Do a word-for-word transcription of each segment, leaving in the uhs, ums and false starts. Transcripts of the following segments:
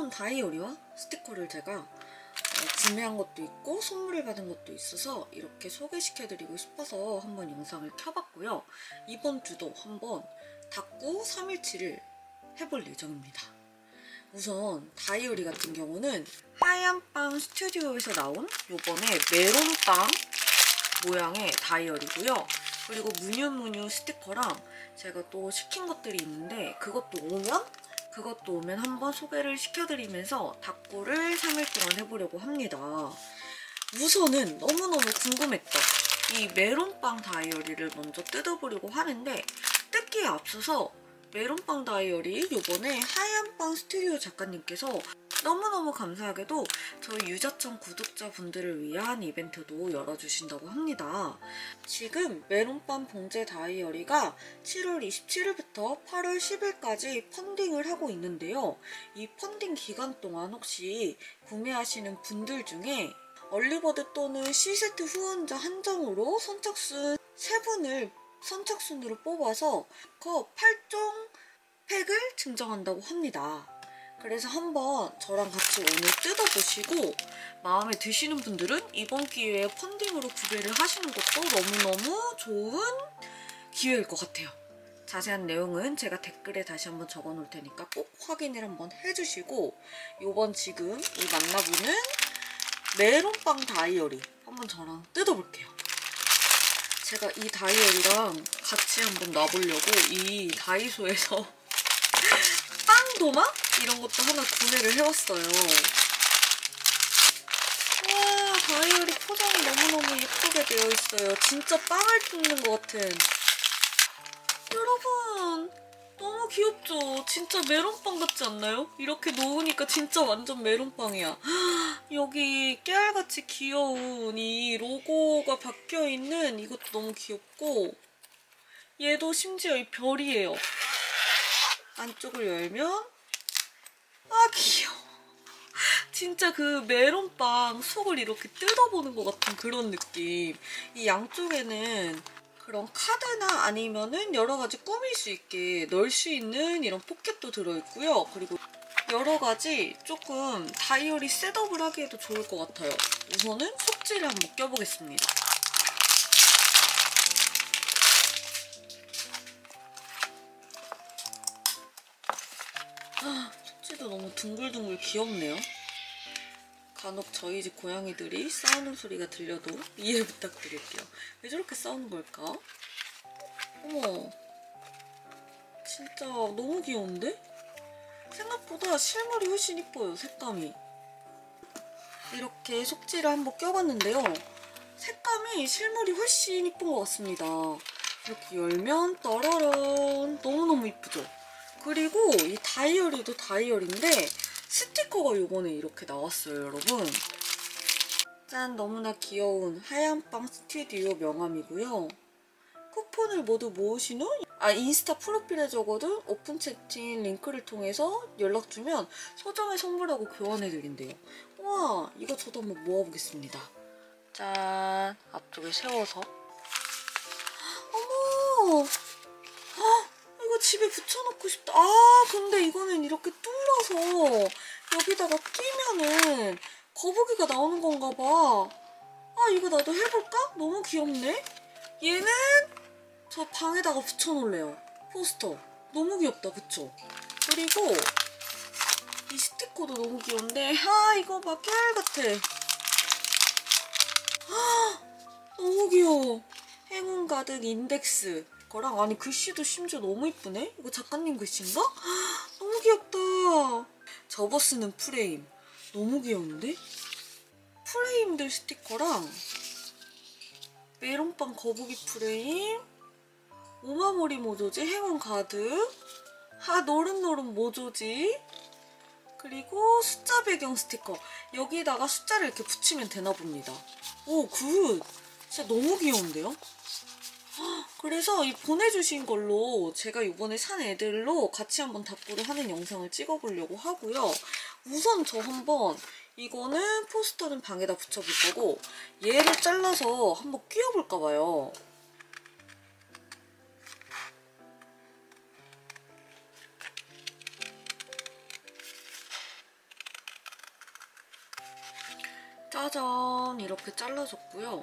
새로운 다이어리와 스티커를 제가 어, 구매한 것도 있고 선물을 받은 것도 있어서 이렇게 소개시켜드리고 싶어서 한번 영상을 켜봤고요. 이번 주도 한번 닦고 삼 일치를 해볼 예정입니다. 우선 다이어리 같은 경우는 하얀빵 스튜디오에서 나온 요번에 메론빵 모양의 다이어리고요. 그리고 무뉴무뉴 스티커랑 제가 또 시킨 것들이 있는데 그것도 오면 그것도 오면 한번 소개를 시켜드리면서 닦고를 삼 일 동안 해보려고 합니다. 우선은 너무너무 궁금했던 이 메론빵 다이어리를 먼저 뜯어보려고 하는데 뜯기에 앞서서 메론빵 다이어리 요번에 하얀빵 스튜디오 작가님께서 너무너무 감사하게도 저희 유자청 구독자분들을 위한 이벤트도 열어주신다고 합니다. 지금 메론빵 봉제 다이어리가 칠월 이십칠일부터 팔월 십일까지 펀딩을 하고 있는데요. 이 펀딩 기간 동안 혹시 구매하시는 분들 중에 얼리버드 또는 C세트 후원자 한정으로 선착순 세 분을 선착순으로 뽑아서 그 팔 종 팩을 증정한다고 합니다. 그래서 한번 저랑 같이 오늘 뜯어보시고 마음에 드시는 분들은 이번 기회에 펀딩으로 구매를 하시는 것도 너무너무 좋은 기회일 것 같아요. 자세한 내용은 제가 댓글에 다시 한번 적어놓을 테니까 꼭 확인을 한번 해주시고 요번 지금 이 만나보는 메론빵 다이어리 한번 저랑 뜯어볼게요. 제가 이 다이어리랑 같이 한번 놔보려고 이 다이소에서 빵 도마? 이런 것도 하나 구매를 해왔어요. 와, 다이어리 포장이 너무너무 예쁘게 되어 있어요. 진짜 빵을 뜯는 것 같은. 여러분, 너무 귀엽죠? 진짜 메론빵 같지 않나요? 이렇게 놓으니까 진짜 완전 메론빵이야. 여기 깨알같이 귀여운 이 로고가 박혀있는 이것도 너무 귀엽고 얘도 심지어 이 별이에요. 안쪽을 열면 아 귀여워. 진짜 그 메론빵 속을 이렇게 뜯어보는 것 같은 그런 느낌. 이 양쪽에는 그런 카드나 아니면은 여러 가지 꾸밀 수 있게 넣을 수 있는 이런 포켓도 들어있고요. 그리고 여러 가지 조금 다이어리 셋업을 하기에도 좋을 것 같아요. 우선은 속지를 한번 껴보겠습니다. 속지도 너무 둥글둥글 귀엽네요. 간혹 저희 집 고양이들이 싸우는 소리가 들려도 이해 부탁드릴게요. 왜 저렇게 싸우는 걸까? 어머, 진짜 너무 귀여운데? 생각보다 실물이 훨씬 이뻐요, 색감이. 이렇게 속지를 한번 껴봤는데요. 색감이 실물이 훨씬 이쁜 것 같습니다. 이렇게 열면 따라란 너무너무 이쁘죠? 그리고 이 다이어리도 다이어리인데 스티커가 요번에 이렇게 나왔어요, 여러분. 짠! 너무나 귀여운 하얀빵 스튜디오 명함이고요. 쿠폰을 모두 모으신 후 아 인스타 프로필에 적어둔 오픈 채팅 링크를 통해서 연락 주면 소정의 선물하고 교환해드린대요. 우와, 이거 저도 한번 모아보겠습니다. 짠! 앞쪽에 세워서. 어머! 헉, 이거 집에 붙여놓고 싶다. 아, 근데 이거는 이렇게 뚫어서 여기다가 끼면은 거북이가 나오는 건가 봐. 아, 이거 나도 해볼까? 너무 귀엽네? 얘는 저 방에다가 붙여놓을래요. 포스터. 너무 귀엽다, 그쵸? 그리고 이 스티커도 너무 귀여운데 아, 이거 막 깨알 같아. 아, 너무 귀여워. 행운 가득 인덱스 거랑 아니 글씨도 심지어 너무 이쁘네? 이거 작가님 글씨인가? 아, 너무 귀엽다. 접어 쓰는 프레임. 너무 귀여운데? 프레임들 스티커랑 메론빵 거북이 프레임, 오마모리 모조지, 행운 가득, 아 노릇노릇 모조지, 그리고 숫자 배경 스티커. 여기다가 숫자를 이렇게 붙이면 되나 봅니다. 오, 굿! 진짜 너무 귀여운데요? 그래서 이 보내주신 걸로 제가 이번에 산 애들로 같이 한번 닦고를 하는 영상을 찍어보려고 하고요. 우선 저 한번 이거는 포스터는 방에다 붙여볼 거고 얘를 잘라서 한번 끼워볼까 봐요. 짜잔 이렇게 잘라줬고요.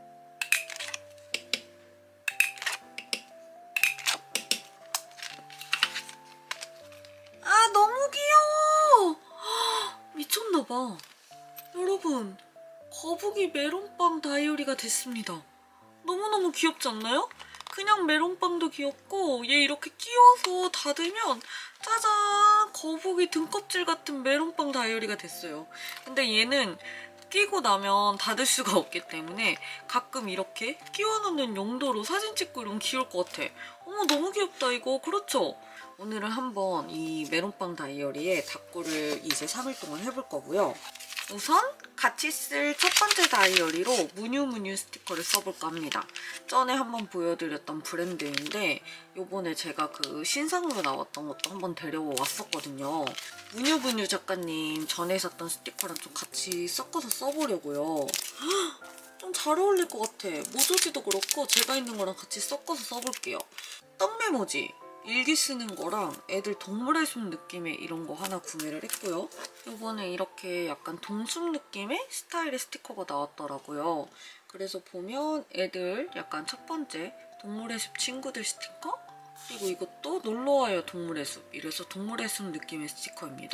아 너무 귀여워. 미쳤나봐. 여러분 거북이 메론빵 다이어리가 됐습니다. 너무너무 귀엽지 않나요? 그냥 메론빵도 귀엽고 얘 이렇게 끼워서 닫으면 짜잔 거북이 등껍질 같은 메론빵 다이어리가 됐어요. 근데 얘는 끼고 나면 닫을 수가 없기 때문에 가끔 이렇게 끼워놓는 용도로 사진 찍고 이러면 귀여울 것 같아. 어머 너무 귀엽다 이거. 그렇죠? 오늘은 한번 이 메론빵 다이어리에 닦고를 이제 삼 일 동안 해볼 거고요. 우선 같이 쓸 첫 번째 다이어리로 무뉴무뉴 스티커를 써볼까 합니다. 전에 한번 보여드렸던 브랜드인데 요번에 제가 그 신상으로 나왔던 것도 한번 데려왔었거든요. 무뉴무뉴 작가님 전에 썼던 스티커랑 좀 같이 섞어서 써보려고요. 좀 잘 어울릴 것 같아. 모조지도 그렇고 제가 있는 거랑 같이 섞어서 써볼게요. 떡 메모지 일기 쓰는 거랑 애들 동물의 숲 느낌의 이런 거 하나 구매를 했고요. 이번에 이렇게 약간 동숲 느낌의 스타일의 스티커가 나왔더라고요. 그래서 보면 애들 약간 첫 번째 동물의 숲 친구들 스티커? 그리고 이것도 놀러와요 동물의 숲. 이래서 동물의 숲 느낌의 스티커입니다.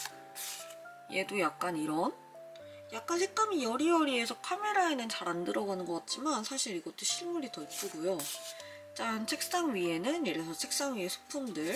얘도 약간 이런 약간 색감이 여리여리해서 카메라에는 잘 안 들어가는 것 같지만 사실 이것도 실물이 더 이쁘고요. 짠! 책상 위에는 이래서 책상 위에 소품들,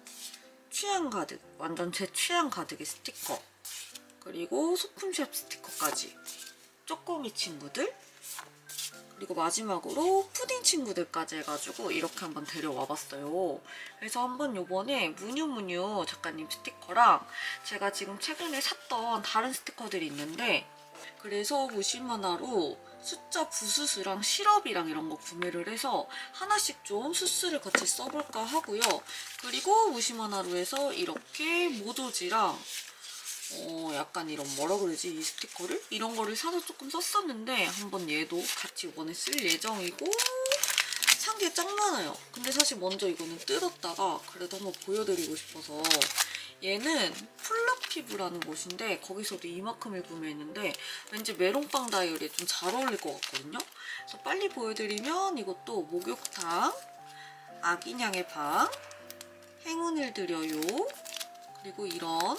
취향 가득, 완전 제 취향 가득의 스티커, 그리고 소품샵 스티커까지, 쪼꼬미 친구들, 그리고 마지막으로 푸딩 친구들까지 해가지고 이렇게 한번 데려와봤어요. 그래서 한번 요번에 무뉴무뉴 작가님 스티커랑 제가 지금 최근에 샀던 다른 스티커들이 있는데 그래서 무심하나로 숫자 부수스랑 시럽이랑 이런 거 구매를 해서 하나씩 좀 수스를 같이 써볼까 하고요. 그리고 무심하나루에서 이렇게 모조지랑 어 약간 이런 뭐라 그러지 이 스티커를? 이런 거를 사서 조금 썼었는데 한번 얘도 같이 이번에 쓸 예정이고 산 게 짱 많아요. 근데 사실 먼저 이거는 뜯었다가 그래도 한번 보여드리고 싶어서 얘는 플라피브라는 곳인데 거기서도 이만큼을 구매했는데 왠지 메론빵 다이어리에 좀 잘 어울릴 것 같거든요. 그래서 빨리 보여드리면 이것도 목욕탕, 아기냥의 방, 행운을 드려요, 그리고 이런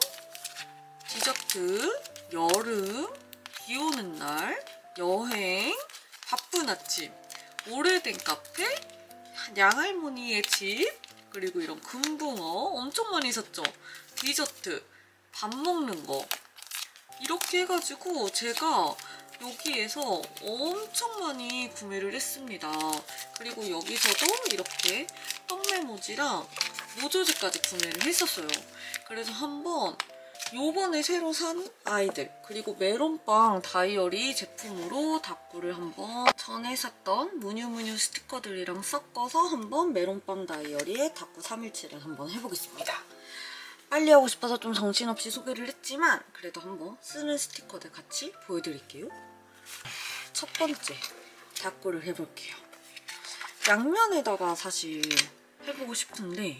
디저트, 여름, 비 오는 날, 여행, 바쁜 아침, 오래된 카페, 양할머니의 집, 그리고 이런 금붕어 엄청 많이 샀죠? 디저트, 밥 먹는 거 이렇게 해가지고 제가 여기에서 엄청 많이 구매를 했습니다. 그리고 여기서도 이렇게 떡 메모지랑 모조지까지 구매를 했었어요. 그래서 한번 요번에 새로 산 아이들 그리고 메론빵 다이어리 제품으로 닦구를 한번 전에 샀던 무뉴무뉴 스티커들이랑 섞어서 한번 메론빵 다이어리에 닦구 삼일치를 한번 해보겠습니다. 빨리 하고 싶어서 좀 정신없이 소개를 했지만 그래도 한번 쓰는 스티커들 같이 보여드릴게요. 첫 번째 닦구를 해볼게요. 양면에다가 사실 해보고 싶은데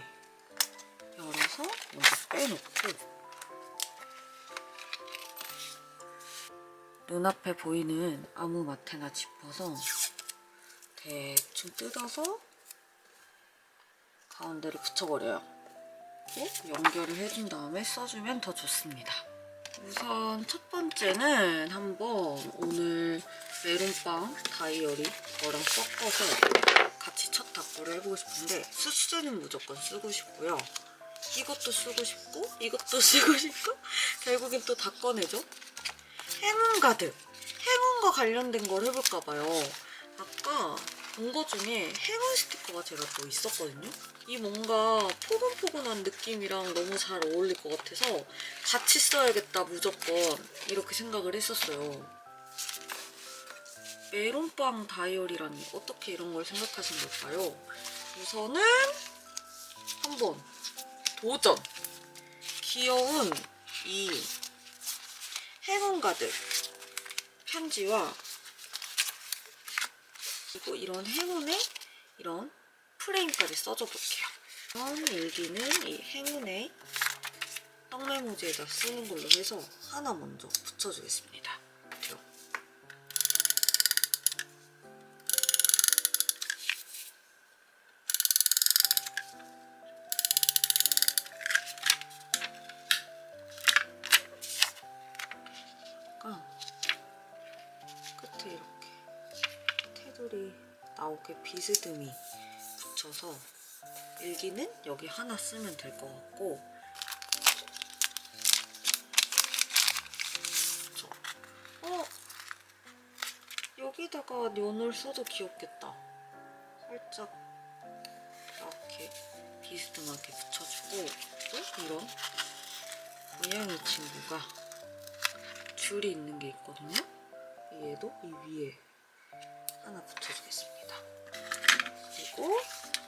열어서 먼저 빼놓고 눈앞에 보이는 아무 마테나 짚어서 대충 뜯어서 가운데를 붙여버려요. 연결을 해준 다음에 써주면 더 좋습니다. 우선 첫 번째는 한번 오늘 메론빵 다이어리 거랑 섞어서 같이 첫 닦구를 해보고 싶은데 수수제는 무조건 쓰고 싶고요. 이것도 쓰고 싶고 이것도 쓰고 싶고 결국엔 또 다 꺼내죠. 행운 가득! 행운과 관련된 걸 해볼까봐요. 아까 본 거 중에 행운 스티커가 제가 또 있었거든요. 이 뭔가 포근포근한 느낌이랑 너무 잘 어울릴 것 같아서 같이 써야겠다 무조건 이렇게 생각을 했었어요. 메론빵 다이어리라니 어떻게 이런 걸 생각하신 걸까요? 우선은 한번 도전! 귀여운 이 행운 가득 편지와 그리고 이런 행운의 이런 프레임까지 써줘 볼게요. 이런 일기는 이 행운의 떡 메모지에다 쓰는 걸로 해서 하나 먼저 붙여주겠습니다. 이렇게 아홉 개 비스듬히 붙여서 일기는 여기 하나 쓰면 될 것 같고, 어? 여기다가 연을 써도 귀엽겠다. 살짝 이렇게 비스듬하게 붙여주고, 또 이런 고양이 친구가 줄이 있는 게 있거든요. 얘도 이 위에 하나 붙여주겠습니다. 그리고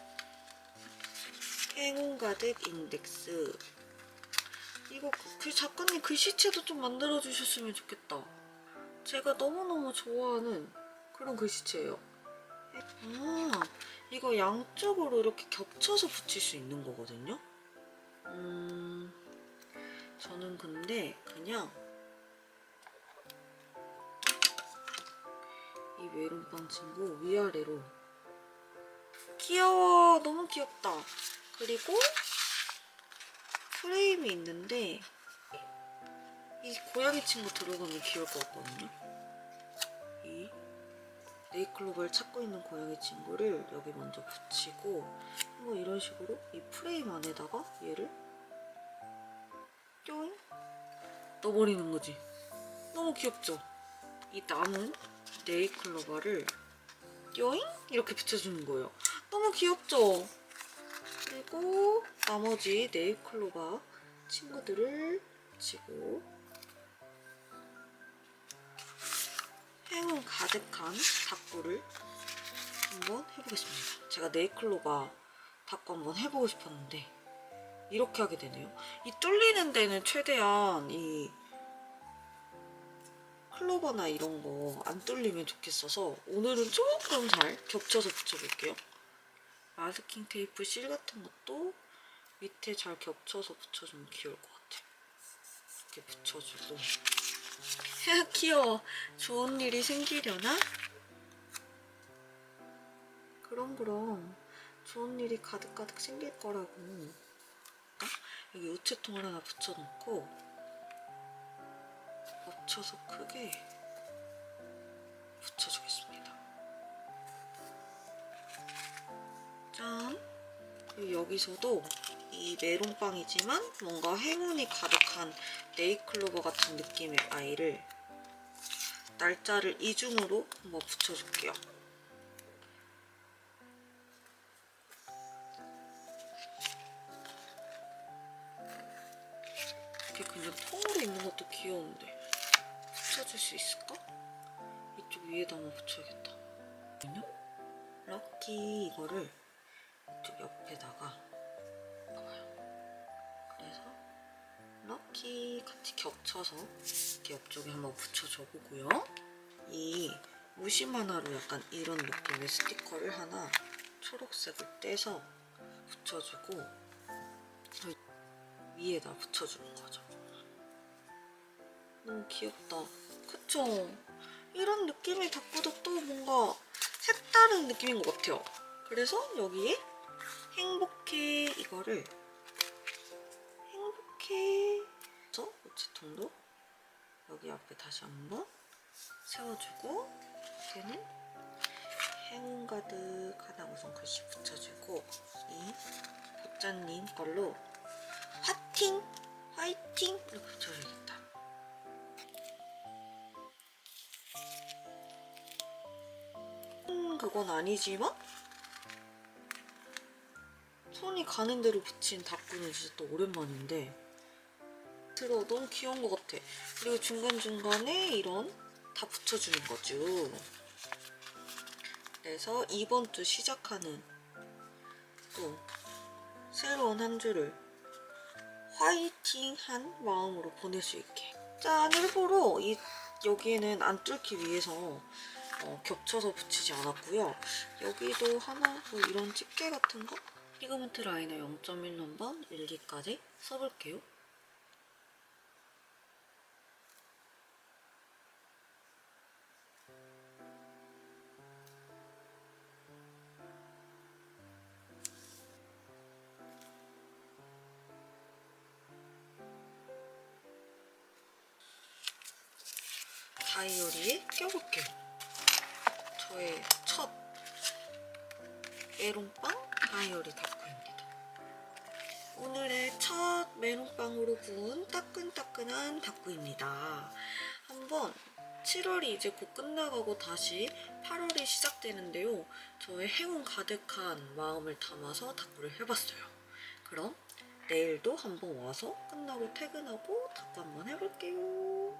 행운 가득 인덱스. 이거 그 작가님 글씨체도 좀 만들어주셨으면 좋겠다. 제가 너무너무 좋아하는 그런 글씨체예요. 아, 이거 양쪽으로 이렇게 겹쳐서 붙일 수 있는 거거든요. 음, 저는 근데 그냥 이 메론빵 친구 위아래로. 귀여워. 너무 귀엽다. 그리고 프레임이 있는데 이 고양이 친구 들어가면 귀여울 것 같거든요. 이 네잎클로버를 찾고 있는 고양이 친구를 여기 먼저 붙이고, 뭐 이런 식으로 이 프레임 안에다가 얘를 뿅 넣어버리는 거지. 너무 귀엽죠? 이 남은 네잎클로버를 뿅 이렇게 붙여주는 거예요. 너무 귀엽죠? 그리고 나머지 네잎클로버 친구들을 붙이고, 행운 가득한 닭구를 한번 해보겠습니다. 제가 네잎클로버 닭구 한번 해보고 싶었는데 이렇게 하게 되네요. 이 뚫리는 데는 최대한 이 클로버나 이런 거 안 뚫리면 좋겠어서 오늘은 조금 잘 겹쳐서 붙여볼게요. 마스킹 테이프 실 같은 것도 밑에 잘 겹쳐서 붙여주면 귀여울 것 같아. 이렇게 붙여주고. 귀여워. 좋은 일이 생기려나? 그럼 그럼 좋은 일이 가득가득 생길 거라고. 여기 우체통을 하나 붙여놓고 겹쳐서 크게 붙여주겠습니다. 짠! 그리고 여기서도 이 메론빵이지만 뭔가 행운이 가득한 네잎클로버 같은 느낌의 아이를 날짜를 이중으로 한번 붙여줄게요. 이렇게 그냥 통으로 있는 것도 귀여운데 붙여줄 수 있을까? 이쪽 위에다 한번 붙여야겠다. 럭키 이거를 이쪽 옆에다가 봐봐요. 그래서 럭키 같이 겹쳐서 이렇게 옆쪽에 한번 붙여줘 보고요. 이 무심 하나로 약간 이런 느낌의 스티커를 하나 초록색을 떼서 붙여주고 위에다 붙여주는 거죠. 너무 귀엽다. 그쵸? 이런 느낌의 닭구도 또 뭔가 색다른 느낌인 것 같아요. 그래서 여기에 행복해 이거를 행복해 그래서 우체통도 여기 앞에 다시 한번 세워주고, 걔는 행운 가득하다 무슨 글씨 붙여주고, 이 보짜님 걸로 화팅! 화이팅! 이렇게 붙여줘야겠다. 음, 그건 아니지만 손이 가는 대로 붙인 닭구는 진짜 또 오랜만인데 들어 너무 귀여운 것 같아. 그리고 중간중간에 이런 다 붙여주는 거죠. 그래서 이번 주 시작하는 또 새로운 한 주를 화이팅한 마음으로 보낼 수 있게. 짠! 일부러 이 여기에는 안 뚫기 위해서 어, 겹쳐서 붙이지 않았고요. 여기도 하나 뭐 이런 집게 같은 거? 피그먼트 라이너 영 점 일 넘번 일기까지 써볼게요. 다이어리에 껴볼게요. 저의 첫 메론빵 다이어리 다꾸입니다. 오늘의 첫 메론빵으로 구운 따끈따끈한 다꾸입니다. 한번 칠월이 이제 곧 끝나가고 다시 팔월이 시작되는데요. 저의 행운 가득한 마음을 담아서 다꾸를 해봤어요. 그럼 내일도 한번 와서 끝나고 퇴근하고 다꾸 한번 해볼게요.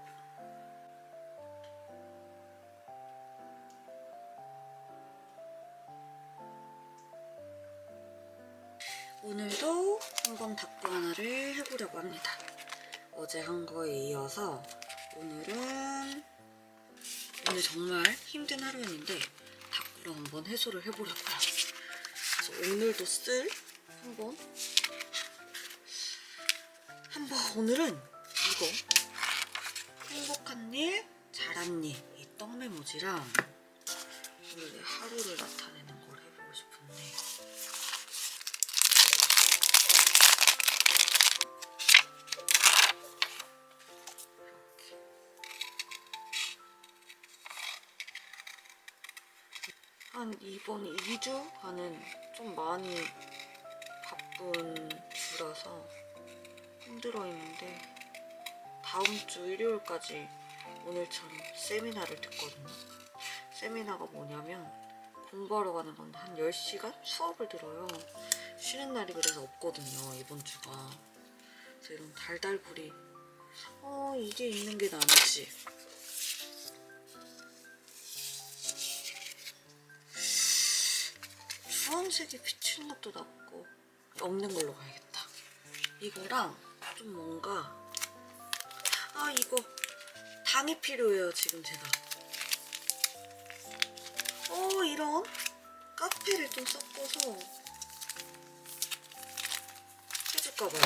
오늘도 한번 다꾸 하나를 해보려고 합니다. 어제 한 거에 이어서 오늘은 오늘 정말 힘든 하루였는데 다꾸로 한번 해소를 해보려고요. 그래서 오늘도 쓸 한번 한번 오늘은 이거 행복한 일, 잘한 일 이 떡메모지랑 오늘 내 하루를 나타내는 걸 해보고 싶은데 한 이번 이 주간은 좀 많이 바쁜 주라서 힘들어 했는데 다음 주 일요일까지 오늘처럼 세미나를 듣거든요. 세미나가 뭐냐면 공부하러 가는 건데 한 열 시간 수업을 들어요. 쉬는 날이 그래서 없거든요, 이번 주가. 그래서 이런 달달구리 어 이게 있는 게 나은지 주황색이 비치는 것도 낫고 없는 걸로 가야겠다. 이거랑 좀 뭔가 아 이거 당이 필요해요 지금 제가. 어 이런 카페를 좀 섞어서 해줄까봐요.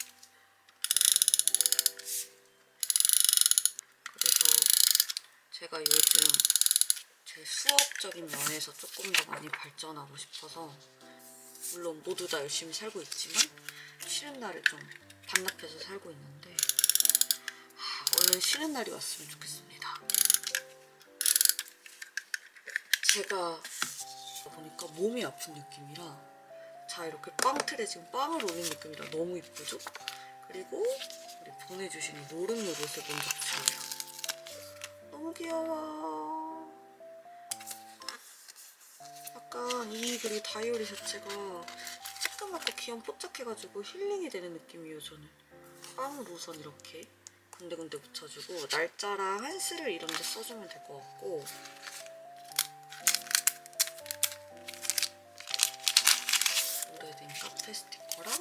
그래서 제가 요즘 제 수업적인 면에서 조금 더 많이 발전하고 싶어서 물론 모두 다 열심히 살고 있지만 쉬는 날을 좀 반납해서 살고 있는데 하, 얼른 쉬는 날이 왔으면 좋겠습니다. 제가 보니까 몸이 아픈 느낌이라 자 이렇게 빵틀에 지금 빵을 올린 느낌이라 너무 이쁘죠? 그리고 우리 보내주신 노릇노릇을 먼저 붙여요. 너무 귀여워. 약간 이 그리고 다이어리 자체가 쬐끄맣고 귀염 뽀짝해가지고 힐링이 되는 느낌이에요. 저는 빵을 우선 이렇게 군데군데 붙여주고 날짜랑 한스를 이런 데 써주면 될 것 같고 오래된 카페 스티커랑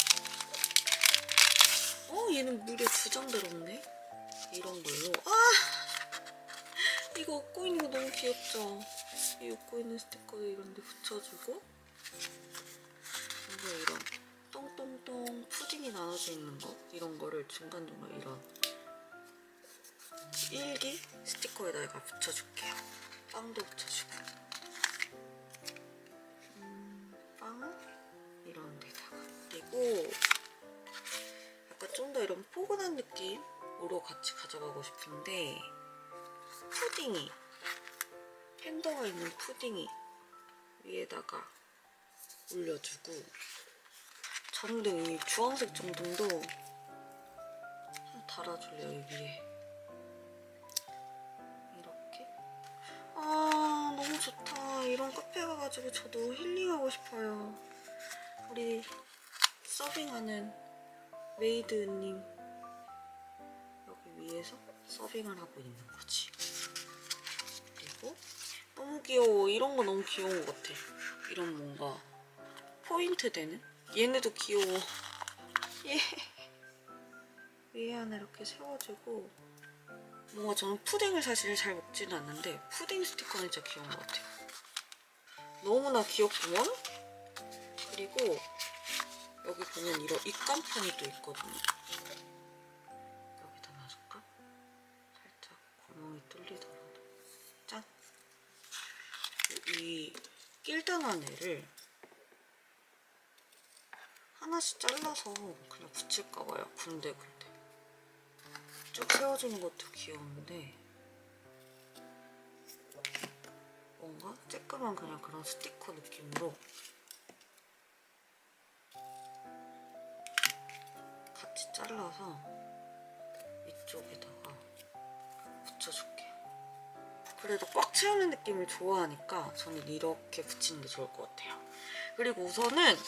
어 얘는 무려 두 장 들었네. 이런 걸로 아 이거 웃고 있는 거 너무 귀엽죠? 이 웃고 있는 스티커도 이런 데 붙여주고 그리고 이런 똥똥똥 푸딩이 나눠져 있는 거 이런 거를 중간중간 이런 일기 스티커에다가 붙여줄게요. 빵도 붙여주고 음, 빵은 이런 데다가 그리고 약간 좀 더 이런 포근한 느낌으로 같이 가져가고 싶은데 푸딩이 팬더가 있는 푸딩이 위에다가 올려주고 전등 이 주황색 전등도 좀 달아줄래요. 이 위에 이렇게 아 너무 좋다. 이런 카페 가가지고 저도 힐링하고 싶어요. 우리 서빙하는 메이드님 여기 위에서 서빙을 하고 있는 거지. 그리고 너무 귀여워. 이런 거 너무 귀여운 것 같아. 이런 뭔가 포인트 되는? 얘네도 귀여워. 예. 위에 하나 이렇게 세워주고 뭔가 저는 푸딩을 사실 잘 먹지는 않는데 푸딩 스티커는 진짜 귀여운 것 같아요. 너무나 귀엽구먼? 그리고 여기 보면 이런 입간판이 또 있거든요. 여기다 놔줄까? 살짝 구멍이 뚫리더라도 짠! 이 낄dan한 애를 하나씩 잘라서 그냥 붙일까봐요. 군데군데 쭉 세워주는 것도 귀여운데 어 뭔가 쬐끄만 그냥 그런 스티커 느낌으로 같이 잘라서 위쪽에다가 붙여줄게요. 그래도 꽉 채우는 느낌을 좋아하니까 저는 이렇게 붙이는 게 좋을 것 같아요. 그리고 우선은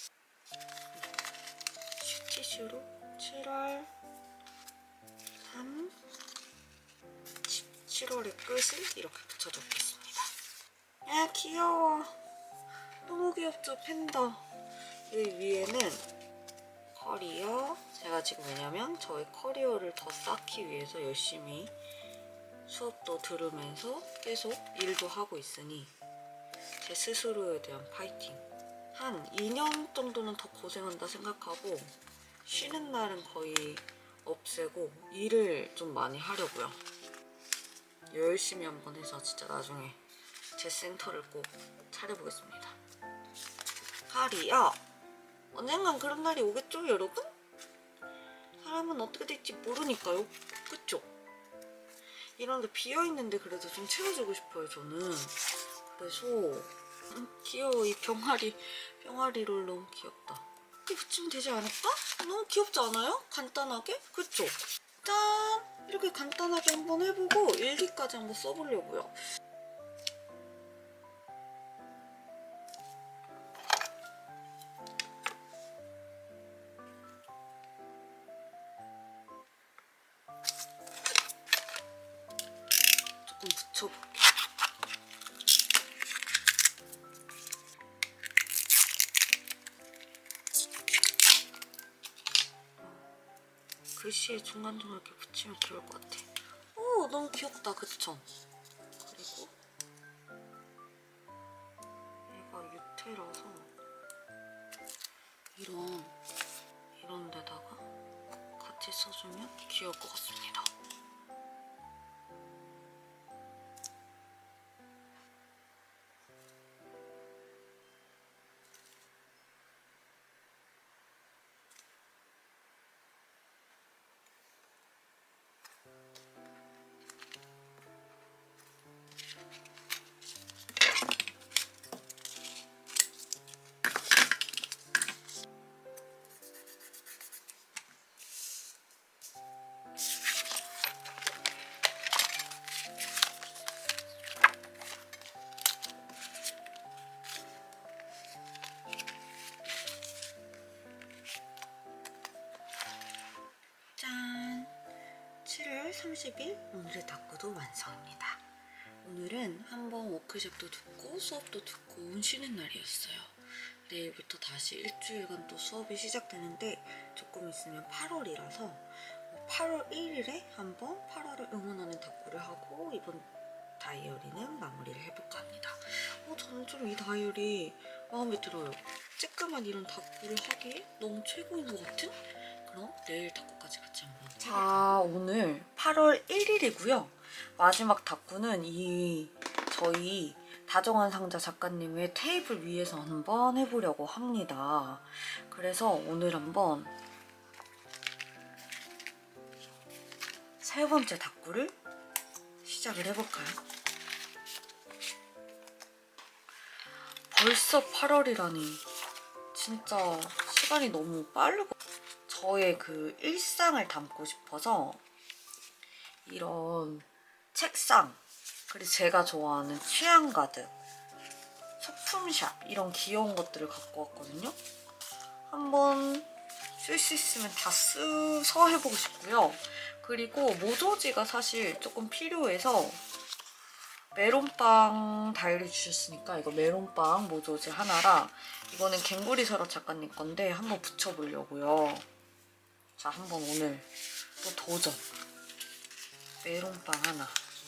티슈로 칠월 삼, 칠월의 끝을 이렇게 붙여줬겠습니다. 야 귀여워. 너무 귀엽죠? 팬더. 이 위에는 커리어. 제가 지금 왜냐면 저의 커리어를 더 쌓기 위해서 열심히 수업도 들으면서 계속 일도 하고 있으니 제 스스로에 대한 파이팅. 한 이 년 정도는 더 고생한다 생각하고 쉬는 날은 거의 없애고 일을 좀 많이 하려고요. 열심히 한번 해서 진짜 나중에 제 센터를 꼭 차려보겠습니다. 파리요. 언젠간 그런 날이 오겠죠, 여러분? 사람은 어떻게 될지 모르니까요. 그쵸? 이런데 비어있는데 그래도 좀 채워주고 싶어요, 저는. 그래서 음, 귀여워. 이 병아리, 병아리 롤 너무 귀엽다. 이렇게 붙이면 되지 않을까? 너무 귀엽지 않아요? 간단하게? 그쵸? 짠! 이렇게 간단하게 한번 해보고 일기까지 한번 써보려고요. 조금 붙여볼게요. 글씨에 중간중간 이렇게 붙이면 귀여울 것 같아. 오, 너무 귀엽다, 그쵸? 그리고 얘가 유태라서 이런 이런 데다가 같이 써주면 귀여울 것 같습니다. 짠! 칠월 삼십일 오늘의 다꾸도 완성입니다. 오늘은 한번 워크숍도 듣고 수업도 듣고 쉬는 날이었어요. 내일부터 다시 일주일간 또 수업이 시작되는데 조금 있으면 팔월이라서 팔월 일일에 한번 팔월을 응원하는 다꾸를 하고 이번 다이어리는 마무리를 해볼까 합니다. 어, 저는 좀 이 다이어리 마음에 들어요. 쬐끄만 이런 다꾸를 하기에 너무 최고인 것 같은? 그럼 내일 다꾸까지 같이 한번 해볼까요? 자, 오늘 팔월 일일이고요. 마지막 다꾸는 이 저희 다정한 상자 작가님의 테이블 위에서 한번 해보려고 합니다. 그래서 오늘 한번 세 번째 다꾸를 시작을 해볼까요? 벌써 팔월이라니 진짜 시간이 너무 빠르고 저의 그 일상을 담고 싶어서 이런 책상 그리고 제가 좋아하는 취향 가득 소품샵 이런 귀여운 것들을 갖고 왔거든요. 한번 쓸 수 있으면 다 써서 해보고 싶고요. 그리고 모조지가 사실 조금 필요해서 메론빵 다이어리 주셨으니까 이거 메론빵 모조지 하나랑 이거는 갱구리 서랍 작가님 건데 한번 붙여보려고요. 자, 한번 오늘 또 도전. 메론빵 하나.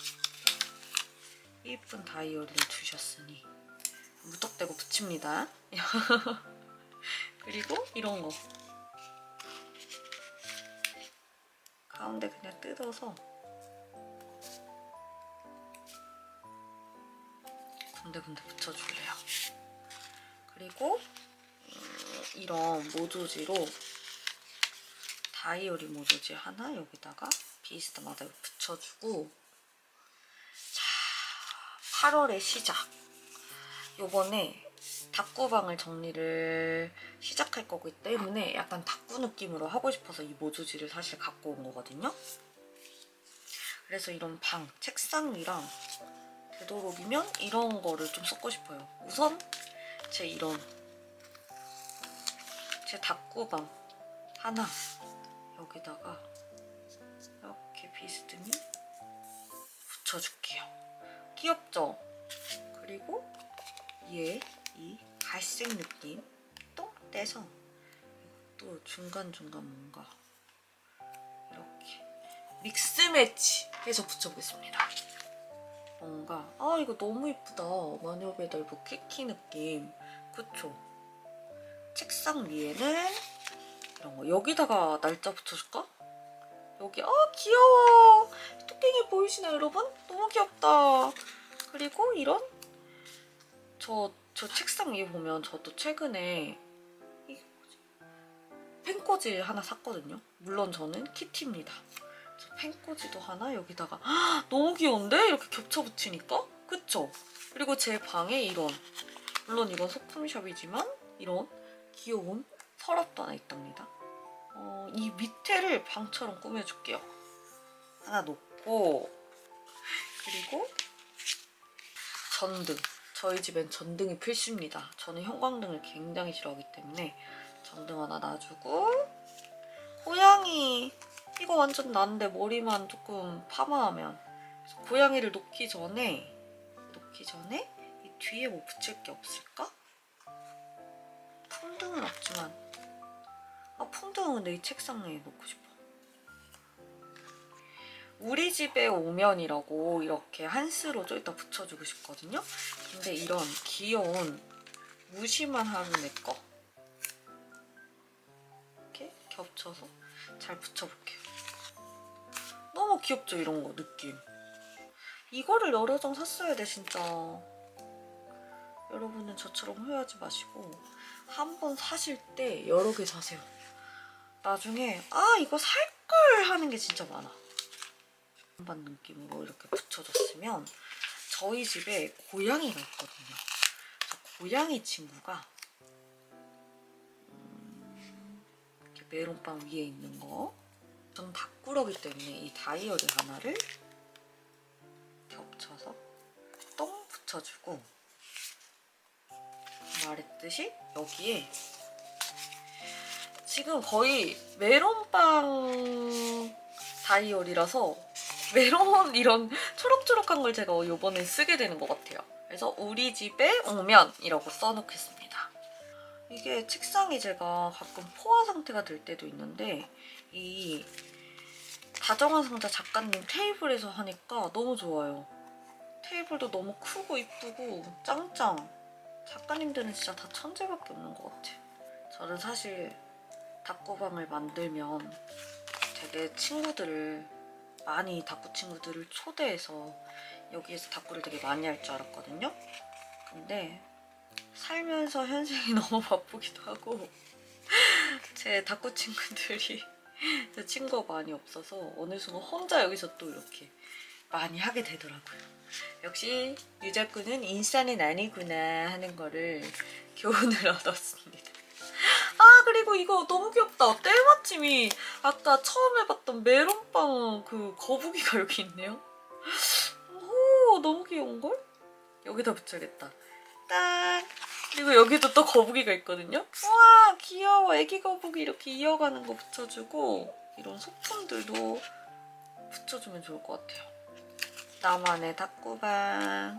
예쁜 다이어리를 주셨으니 무턱대고 붙입니다. 그리고 이런 거. 가운데 그냥 뜯어서 군데군데 붙여줄래요. 그리고 음, 이런 모조지로 다이어리 모조지 하나 여기다가 비스듬하게 붙여주고 자, 팔월의 시작. 요번에 다꾸방을 정리를 시작할 거기 때문에 약간 다꾸 느낌으로 하고 싶어서 이 모조지를 사실 갖고 온 거거든요. 그래서 이런 방, 책상 위랑 되도록이면 이런 거를 좀 섞고 싶어요. 우선 제 이런 제 다꾸방 하나 여기다가 이렇게 비스듬히 붙여줄게요. 귀엽죠? 그리고 얘 이 갈색 느낌 똥 떼서 이것도 중간중간 뭔가 이렇게 믹스 매치 해서 붙여보겠습니다. 뭔가 아 이거 너무 이쁘다. 마녀배달부 키키 느낌. 그쵸? 책상 위에는 이런 거 여기다가 날짜 붙여줄까? 여기 아 귀여워. 토끼이 보이시나요 여러분? 너무 귀엽다. 그리고 이런 저, 저 책상 위에 보면 저도 최근에 이게 뭐지? 펜꽂이 하나 샀거든요. 물론 저는 키티입니다. 저 펜꽂이도 하나 여기다가 헉, 너무 귀여운데? 이렇게 겹쳐 붙이니까? 그쵸? 그리고 제 방에 이런 물론 이건 소품샵이지만 이런 귀여운 서랍도 하나 있답니다. 어, 이 밑에를 방처럼 꾸며줄게요. 하나 놓고 그리고 전등. 저희 집엔 전등이 필수입니다. 저는 형광등을 굉장히 싫어하기 때문에 전등 하나 놔주고 고양이 이거 완전 난데 머리만 조금 파마하면 그래서 고양이를 놓기 전에 놓기 전에 이 뒤에 뭐 붙일 게 없을까? 풍등은 없지만 아 풍등은 근데 이 책상 위에 놓고 싶어. 우리 집에 오면이라고 이렇게 한스로 좀 이따 붙여주고 싶거든요. 근데 이런 귀여운 무심한 하루 내 거 이렇게 겹쳐서 잘 붙여볼게요. 너무 귀엽죠 이런 거 느낌. 이거를 여러 장 샀어야 돼 진짜. 여러분은 저처럼 후회하지 마시고 한 번 사실 때 여러 개 사세요. 나중에 아 이거 살걸 하는 게 진짜 많아. 반 느낌으로 이렇게 붙여줬으면 저희 집에 고양이가 있거든요. 고양이 친구가 음, 이렇게 메론빵 위에 있는 거 저는 다꾸러기 때문에 이 다이어리 하나를 겹쳐서 똥 붙여주고 말했듯이 여기에 지금 거의 메론빵 다이어리라서 메론 이런 초록초록한 걸 제가 이번에 쓰게 되는 것 같아요. 그래서 우리 집에 오면이라고 써놓겠습니다. 이게 책상이 제가 가끔 포화 상태가 될 때도 있는데 이 다정한 상자 작가님 테이블에서 하니까 너무 좋아요. 테이블도 너무 크고 이쁘고 짱짱. 작가님들은 진짜 다 천재밖에 없는 것 같아. 저는 사실 다꾸방을 만들면 되게 친구들을 많이 다꾸 친구들을 초대해서 여기에서 다꾸를 되게 많이 할 줄 알았거든요. 근데 살면서 현생이 너무 바쁘기도 하고 제 다꾸 친구들이 제 친구가 많이 없어서 어느 순간 혼자 여기서 또 이렇게 많이 하게 되더라고요. 역시 유자꾸는 인싸는 아니구나 하는 거를 교훈을 얻었습니다. 아 그리고 이거 너무 귀엽다. 때마침이 아까 처음 해봤던 메론빵 그 거북이가 여기 있네요. 오 너무 귀여운걸? 여기다 붙여야겠다. 딱 그리고 여기도 또 거북이가 있거든요. 우와 귀여워. 애기 거북이 이렇게 이어가는 거 붙여주고 이런 소품들도 붙여주면 좋을 것 같아요. 나만의 다꾸방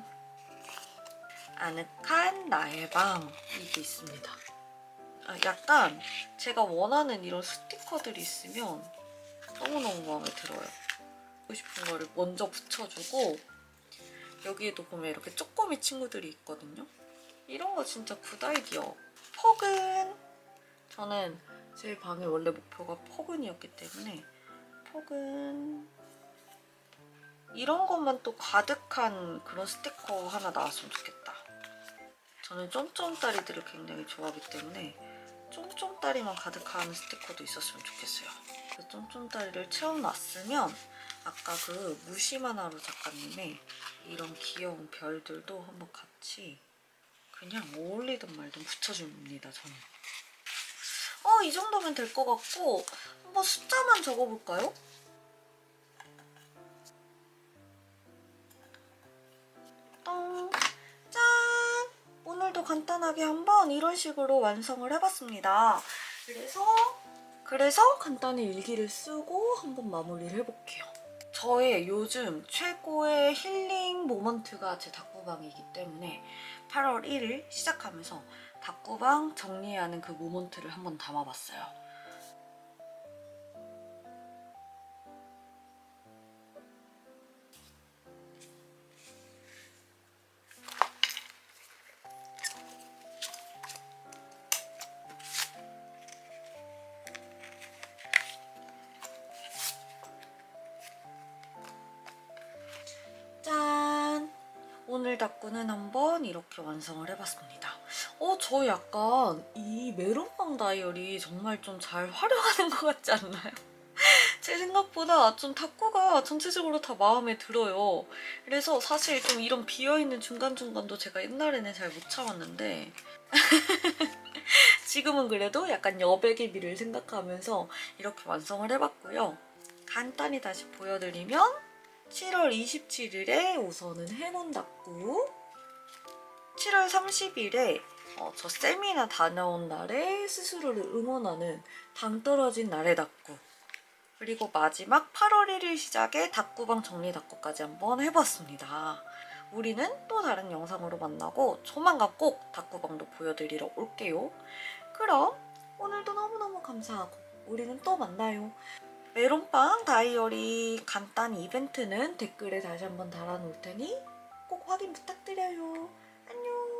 아늑한 나의 방 이게 있습니다. 아, 약간 제가 원하는 이런 스티커들이 있으면 너무너무 마음에 들어요. 하고 싶은 거를 먼저 붙여주고 여기에도 보면 이렇게 쪼꼬미 친구들이 있거든요. 이런 거 진짜 굿 아이디어. 포근! 저는 제 방의 원래 목표가 포근이었기 때문에 포근 이런 것만 또 가득한 그런 스티커 하나 나왔으면 좋겠다. 저는 쫌쫌따리들을 굉장히 좋아하기 때문에 쫌쫌따리만 가득한 스티커도 있었으면 좋겠어요. 그 쫌쫌따리를 채워놨으면 아까 그 무심한 하루 작가님의 이런 귀여운 별들도 한번 같이 그냥 어울리든 말든 붙여줍니다, 저는. 어, 이 정도면 될 것 같고 한번 숫자만 적어볼까요? 똥, 짠! 오늘도 간단하게 한번 이런 식으로 완성을 해봤습니다. 그래서 그래서 간단히 일기를 쓰고 한번 마무리를 해볼게요. 저의 요즘 최고의 힐링 모먼트가 제 다꾸방이기 때문에 팔월 일일 시작하면서 다꾸방 정리하는 그 모먼트를 한번 담아봤어요. 짠! 오늘 다꾸는 한번 이렇게 완성을 해봤습니다. 어, 저 약간 이 메론빵 다이어리 정말 좀 잘 활용하는 것 같지 않나요? 제 생각보다 좀 다꾸가 전체적으로 다 마음에 들어요. 그래서 사실 좀 이런 비어있는 중간중간도 제가 옛날에는 잘 못 참았는데 지금은 그래도 약간 여백의 미를 생각하면서 이렇게 완성을 해봤고요. 간단히 다시 보여드리면 칠월 이십칠일에 우선은 해문 다꾸, 칠월 삼십일에 어, 저 세미나 다녀온 날에 스스로를 응원하는 당 떨어진 날의 다꾸, 그리고 마지막 팔월 일일 시작에 다꾸방 정리 다꾸까지 한번 해봤습니다. 우리는 또 다른 영상으로 만나고 조만간 꼭 다꾸방도 보여드리러 올게요. 그럼 오늘도 너무너무 감사하고 우리는 또 만나요. 메론빵 다이어리 간단 이벤트는 댓글에 다시 한번 달아놓을 테니 꼭 확인 부탁드려요. 안녕!